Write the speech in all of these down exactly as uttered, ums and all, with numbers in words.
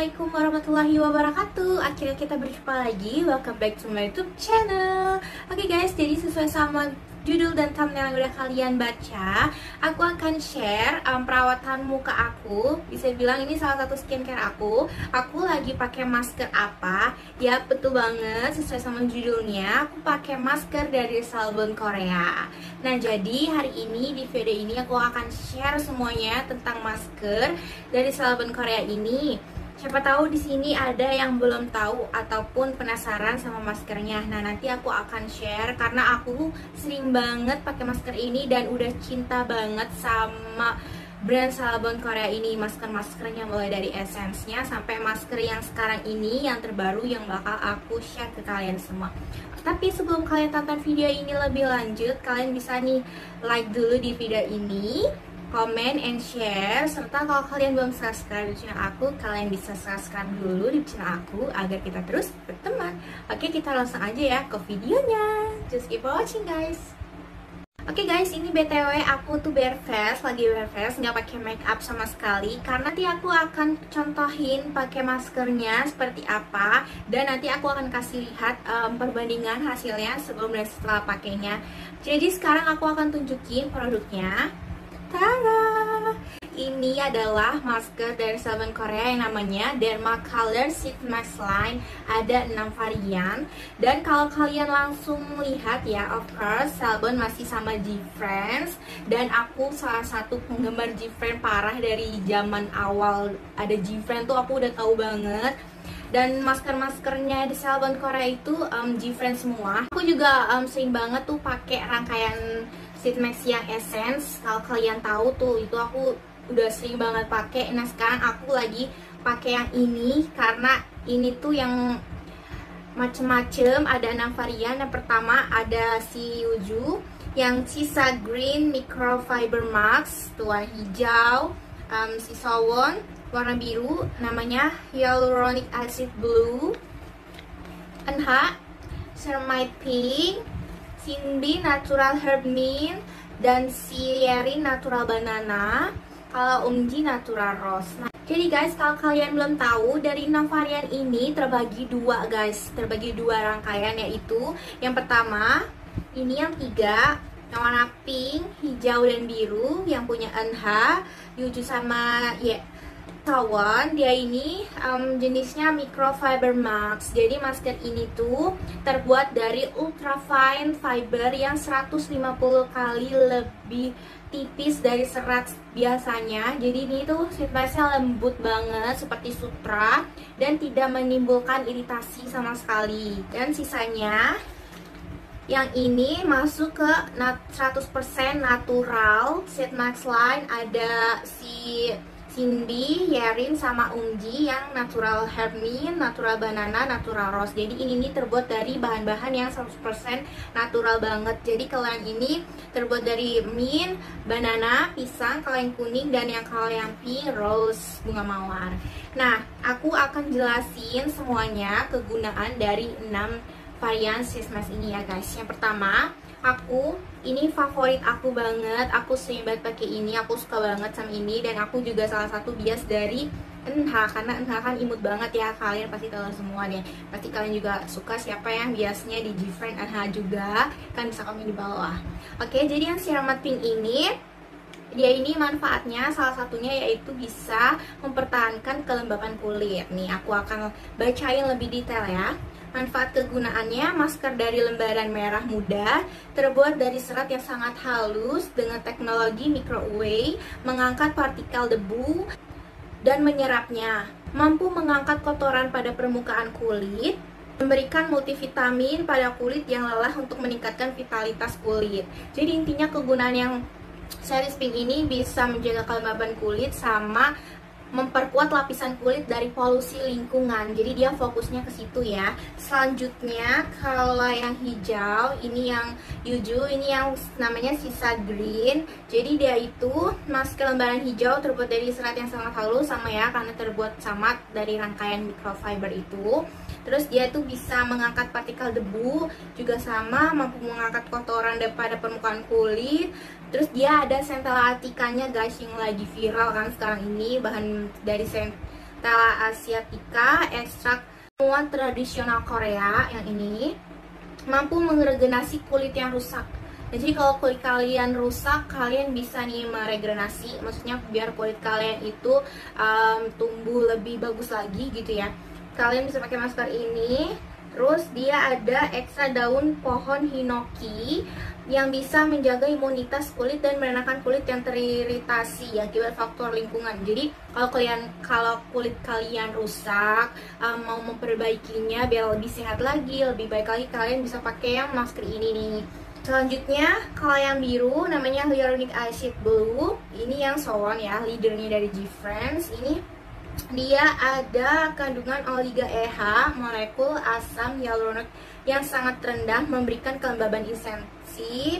Assalamualaikum warahmatullahi wabarakatuh. Akhirnya kita berjumpa lagi. Welcome back to my YouTube channel. Oke okay guys, jadi sesuai sama judul dan thumbnail yang udah kalian baca, aku akan share um, perawatan muka aku. Bisa bilang ini salah satu skincare aku. Aku lagi pakai masker apa? Ya betul banget, sesuai sama judulnya. Aku pakai masker dari Salbon Korea. Nah jadi hari ini di video ini aku akan share semuanya tentang masker dari Salbon Korea ini. Siapa tahu di sini ada yang belum tahu ataupun penasaran sama maskernya. Nah, nanti aku akan share karena aku sering banget pakai masker ini dan udah cinta banget sama brand Salbon Korea ini. Masker-maskernya mulai dari essence-nya sampai masker yang sekarang ini yang terbaru yang bakal aku share ke kalian semua. Tapi sebelum kalian tonton video ini lebih lanjut, kalian bisa nih like dulu di video ini, comment and share, serta kalau kalian belum subscribe di channel aku, kalian bisa subscribe dulu di channel aku agar kita terus berteman. Oke, kita langsung aja ya ke videonya. Just keep watching guys. Oke guys, ini B T W aku tuh bare face, lagi bare face, nggak pakai make up sama sekali. Karena nanti aku akan contohin pakai maskernya seperti apa, dan nanti aku akan kasih lihat um, perbandingan hasilnya sebelum dan setelah pakainya. Jadi sekarang aku akan tunjukin produknya. Tada! Ini adalah masker dari Salbon Korea yang namanya Derma Color Sheet Mask Line. Ada enam varian. Dan kalau kalian langsung lihat ya, of course Salbon masih sama G-Friends. Dan aku salah satu penggemar G-Friends parah dari zaman awal ada G-Friends tuh aku udah tahu banget. Dan masker-maskernya di Salbon Korea itu um, G-Friends semua. Aku juga um, sering banget tuh pakai rangkaian sheet mask yang essence. Kalau kalian tahu tuh, itu aku udah sering banget pakai. Nah sekarang aku lagi pakai yang ini karena ini tuh yang macem-macem, ada enam varian. Yang pertama ada si Yuju yang sisa green microfiber mask, tuh warna hijau, um, si Sowon warna biru, namanya hyaluronic acid blue, N H ceramide pink, Cindy natural herb mint, dan si Yerin natural banana. Kalau Umji natural rose. Nah, jadi guys, kalau kalian belum tahu, dari enam varian ini terbagi dua guys, terbagi dua rangkaian, yaitu yang pertama ini yang tiga, yang warna pink, hijau dan biru, yang punya N H, Yuju sama ya Kawan, dia ini um, jenisnya microfiber mask. Jadi masker ini tuh terbuat dari ultrafine fiber yang seratus lima puluh kali lebih tipis dari serat biasanya. Jadi ini tuh sheet masknya lembut banget seperti sutra dan tidak menimbulkan iritasi sama sekali. Dan sisanya yang ini masuk ke seratus persen natural sheet mask line. Ada si Cindy, Yerin, sama Umji yang natural herb mint, natural banana, natural rose. Jadi ini, ini terbuat dari bahan-bahan yang seratus persen natural banget. Jadi kalau yang ini terbuat dari mint, banana, pisang, kalau yang kuning, dan yang kalau yang pink, rose, bunga mawar. Nah, aku akan jelasin semuanya kegunaan dari enam varian sheet mask ini ya guys. Yang pertama, aku ini favorit aku banget, aku sering banget pakai ini, aku suka banget sama ini, dan aku juga salah satu bias dari N H, karena N H kan imut banget ya, kalian pasti tahu semua deh. Pasti kalian juga suka siapa yang biasnya di G-Friend N H juga, kan bisa komen di bawah. Oke, jadi yang ceramide pink ini, dia ini manfaatnya salah satunya yaitu bisa mempertahankan kelembapan kulit. Nih aku akan bacain lebih detail ya. Manfaat kegunaannya, masker dari lembaran merah muda, terbuat dari serat yang sangat halus dengan teknologi microwave, mengangkat partikel debu dan menyerapnya, mampu mengangkat kotoran pada permukaan kulit, memberikan multivitamin pada kulit yang lelah untuk meningkatkan vitalitas kulit. Jadi intinya kegunaan yang series pink ini bisa menjaga kelembaban kulit sama memperkuat lapisan kulit dari polusi lingkungan. Jadi dia fokusnya ke situ ya. Selanjutnya kalau yang hijau, ini yang Yuju, ini yang namanya sisa green. Jadi dia itu masker lembaran hijau terbuat dari serat yang sangat halus, sama ya, karena terbuat sama dari rangkaian microfiber itu. Terus dia tuh bisa mengangkat partikel debu, juga sama mampu mengangkat kotoran daripada permukaan kulit. Terus dia ada Centella Aticanya guys, yang lagi viral kan sekarang ini, bahan dari Tela Asiatica, ekstrak ramuan tradisional Korea yang ini mampu meregenerasi kulit yang rusak. Nah, jadi kalau kulit kalian rusak, kalian bisa nih meregenerasi, maksudnya biar kulit kalian itu um, tumbuh lebih bagus lagi gitu ya. Kalian bisa pakai masker ini. Terus dia ada ekstra daun pohon hinoki yang bisa menjaga imunitas kulit dan menenangkan kulit yang teriritasi akibat faktor lingkungan. Jadi kalau kalian kalau kulit kalian rusak, um, mau memperbaikinya biar lebih sehat lagi, lebih baik lagi, kalian bisa pakai yang masker ini nih. Selanjutnya, kalau yang biru namanya hyaluronic acid blue. Ini yang Sowon ya, leadernya dari G-Friends. Ini dia ada kandungan omega E H, molekul asam hyaluronik yang sangat rendah, memberikan kelembaban intensif.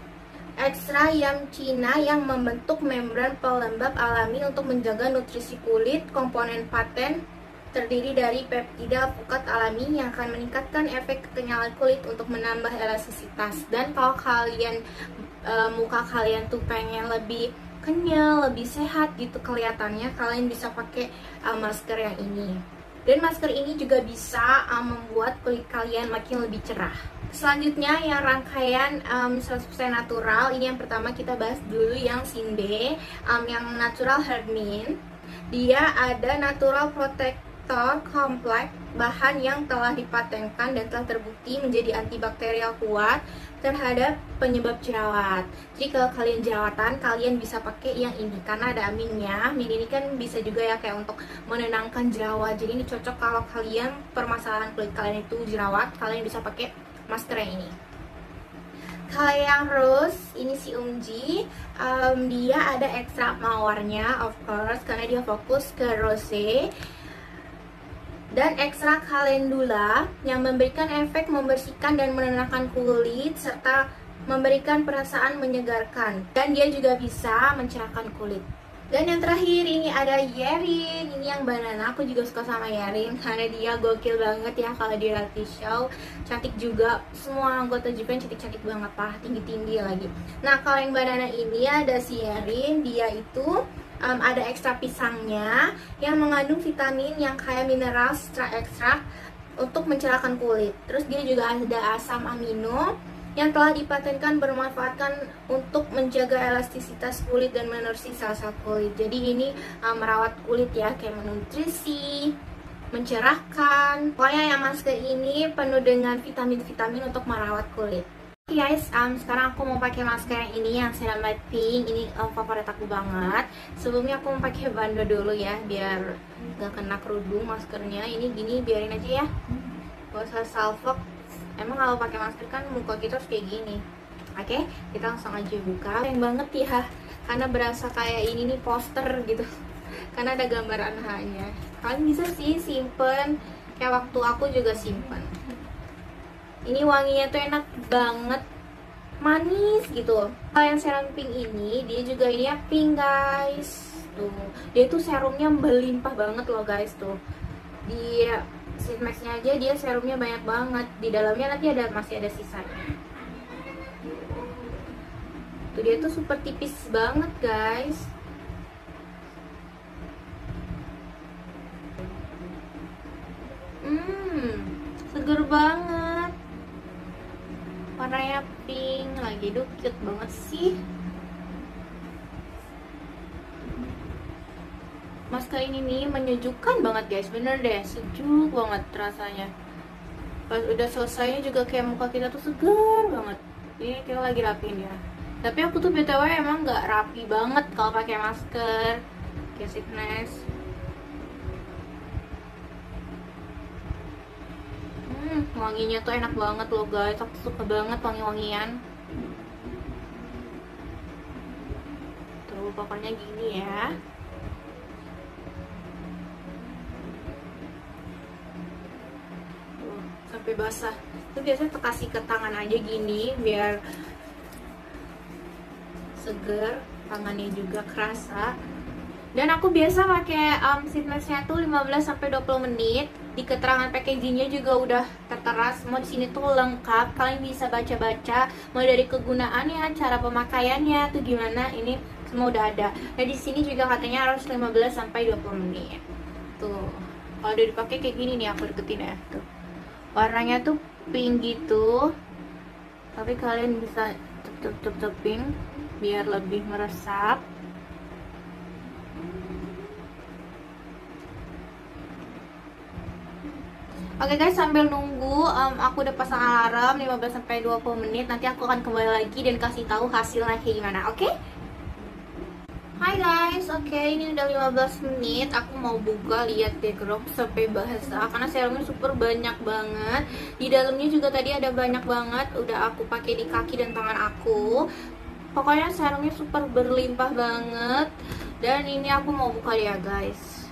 Ekstra yam Cina yang membentuk membran pelembab alami untuk menjaga nutrisi kulit. Komponen paten terdiri dari peptida pukat alami yang akan meningkatkan efek kekenyalan kulit untuk menambah elastisitas. Dan kalau kalian e, muka kalian tuh pengen lebih kenyal, lebih sehat gitu kelihatannya, kalian bisa pakai uh, masker yang ini. Dan masker ini juga bisa uh, membuat kulit kalian makin lebih cerah. Selanjutnya yang rangkaian um, seratus persen natural. Ini yang pertama kita bahas dulu yang Sinde, um, yang natural hair mint. Dia ada natural protector complex, bahan yang telah dipatenkan dan telah terbukti menjadi antibakterial kuat terhadap penyebab jerawat. Jadi kalau kalian jerawatan, kalian bisa pakai yang ini karena ada aminnya. Amin ini kan bisa juga ya kayak untuk menenangkan jerawat. Jadi ini cocok kalau kalian permasalahan kulit kalian itu jerawat, kalian bisa pakai masker yang ini. Kalau yang rose, ini si Umji, um, dia ada ekstrak mawarnya of course karena dia fokus ke rose. Dan ekstrak calendula yang memberikan efek membersihkan dan menenangkan kulit serta memberikan perasaan menyegarkan, dan dia juga bisa mencerahkan kulit. Dan yang terakhir ini ada Yerin, ini yang banana. Aku juga suka sama Yerin karena dia gokil banget ya kalau di reality show. Cantik juga, semua anggota J-Friends cantik-cantik banget lah, tinggi-tinggi lagi. Nah kalau yang banana ini ada si Yerin, dia itu Um, ada ekstra pisangnya yang mengandung vitamin yang kaya mineral secara ekstrak untuk mencerahkan kulit. Terus dia juga ada asam amino yang telah dipatenkan bermanfaatkan untuk menjaga elastisitas kulit dan menutrisi sel-sel kulit. Jadi ini um, merawat kulit ya, kayak menutrisi, mencerahkan. Pokoknya yang masker ini penuh dengan vitamin-vitamin untuk merawat kulit. Oke okay guys, um, sekarang aku mau pakai masker yang ini yang Ceramide Pink. Ini um, favorit aku banget. Sebelumnya aku mau pakai bando dulu ya, biar gak kena kerudung maskernya. Ini gini, biarin aja ya, gak usah salfok. Emang kalau pakai masker kan muka kita harus kayak gini. Oke, okay, kita langsung aja buka. Keren banget ya, karena berasa kayak ini nih poster gitu. Karena ada gambar H-nya. Kalian bisa sih simpen, kayak waktu aku juga simpen. Ini wanginya tuh enak banget, manis gitu. Kalau yang serum pink ini, dia juga ini ya pink guys. Tuh, dia tuh serumnya berlimpah banget loh guys tuh. Di sheet mask-nya aja dia serumnya banyak banget. Di dalamnya nanti ada masih ada sisanya. Tuh dia tuh super tipis banget guys. Hmm, seger banget. Warnanya pink lagi, duh cute banget sih. Masker ini nih menyejukkan banget guys, bener deh, sejuk banget rasanya. Pas udah selesai juga kayak muka kita tuh segar banget. Ini kita lagi rapiin ya. Tapi aku tuh B T W emang gak rapi banget kalau pakai masker kayak sickness. Hmm, wanginya tuh enak banget loh guys, aku suka banget wangi-wangian. Tuh pokoknya gini ya. Tuh, sampai basah. Itu biasanya kasih ke tangan aja gini biar seger, tangannya juga kerasa. Dan aku biasa pakai um, sheet mask-nya tuh lima belas sampai dua puluh menit. Di keterangan packagingnya juga udah tertera semua di sini tuh lengkap. Kalian bisa baca-baca mulai dari kegunaannya, cara pemakaiannya tuh gimana, ini semua udah ada. Nah di sini juga katanya harus lima belas sampai dua puluh menit. Tuh, kalau udah dipakai kayak gini nih, aku deketin ya. Tuh, warnanya tuh pink gitu, tapi kalian bisa tep-tep-tep-tepin biar lebih meresap. Oke guys, sambil nunggu um, aku udah pasang alarm lima belas sampai dua puluh menit. Nanti aku akan kembali lagi dan kasih tahu hasilnya kayak gimana, oke? Okay? Hai guys, oke okay, ini udah lima belas menit. Aku mau buka, lihat deh crop sampai basah karena serumnya super banyak banget. Di dalamnya juga tadi ada banyak banget. Udah aku pakai di kaki dan tangan aku. Pokoknya serumnya super berlimpah banget. Dan ini aku mau buka ya guys.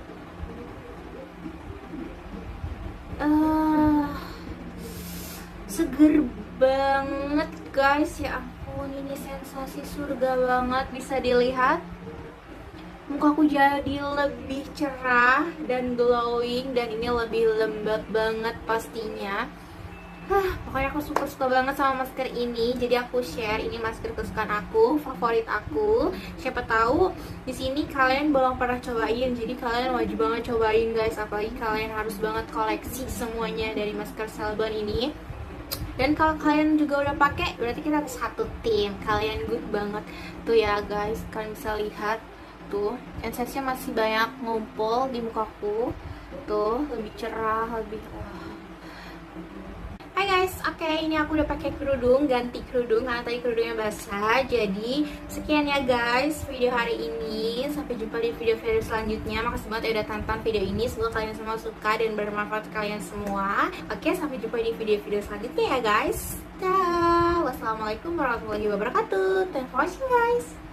Uh, seger banget guys, ya ampun, ini sensasi surga banget. Bisa dilihat mukaku jadi lebih cerah dan glowing, dan ini lebih lembab banget pastinya. Hah, pokoknya aku super suka banget sama masker ini. Jadi aku share, ini masker kesukaan aku, favorit aku. Siapa tahu di sini kalian belum pernah cobain, jadi kalian wajib banget cobain guys. Apalagi kalian harus banget koleksi semuanya dari masker Selban ini. Dan kalau kalian juga udah pakai, berarti kita satu tim. Kalian good banget tuh ya guys. Kalian bisa lihat tuh, sensasinya masih banyak ngumpul di mukaku. Tuh, lebih cerah, lebih wah. Hai guys, oke okay, ini aku udah pakai kerudung, ganti kerudung karena tadi kerudungnya basah. Jadi sekian ya guys video hari ini. Sampai jumpa di video-video selanjutnya. Makasih banget ya udah tonton video ini. Semoga kalian semua suka dan bermanfaat kalian semua. Oke, okay, sampai jumpa di video-video selanjutnya ya guys. Dah, wassalamualaikum warahmatullahi wabarakatuh. Thanks for watching guys.